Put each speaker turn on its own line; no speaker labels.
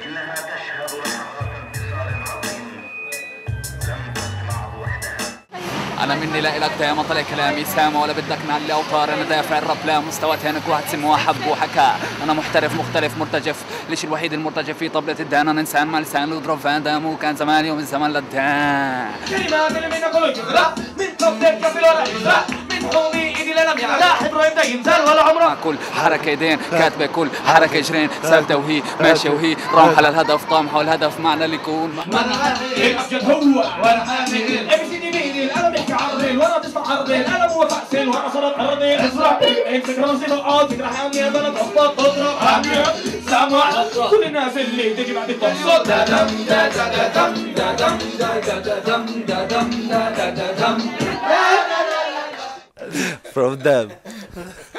إنها تشهد لحظة انتصار عظيم لم تصنعه وحدها.
انا مني لا الك يا مطلع كلامي سامة ولا بدك نعلي اوتار. انا دافع الراب لا مستوى تانك واحد سم واحد وحكى. انا محترف مختلف مرتجف ليش الوحيد المرتجف في طبلة الدان. انا انسان ما لسان يضرب فان دام وكان زمان يوم الزمان للدان.
كلمات اللي من اقول من طبلة كفل ولا يزرع من حومي ايدي للم يعلى ابراهيم ده ينزل ولا عمره.
كل حركة ايدين كاتبة كل حركة جرين ثابتة وهي ماشية وهي رامحة للهدف طامحة والهدف معنى اللي يكون
الابجد هو وانا حامل ام سي دي بيدي القلم يحكي عرضين وانا بسمع عرضين القلم هو فاكسين وانا صرت ارضين ازرع امسك راسي نقاط تجرح عني البلد اخبط تضرب عني سامع كل الناس اللي تجي بعد الصوت دا دم دا دا دم دا دم دا دا دم دا دم دا دا دم
From them.